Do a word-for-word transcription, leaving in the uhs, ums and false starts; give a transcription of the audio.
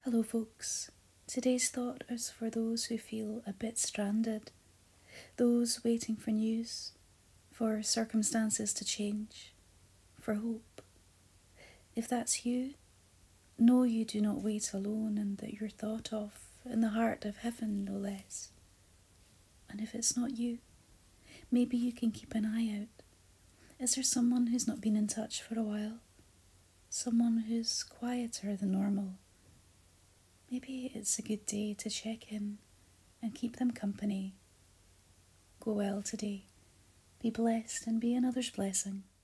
Hello folks, today's thought is for those who feel a bit stranded, those waiting for news, for circumstances to change, for hope. If that's you, know you do not wait alone and that you're thought of in the heart of heaven no less. And if it's not you, maybe you can keep an eye out. Is there someone who's not been in touch for a while? Someone who's quieter than normal? Maybe it's a good day to check in and keep them company. Go well today. Be blessed and be another's blessing.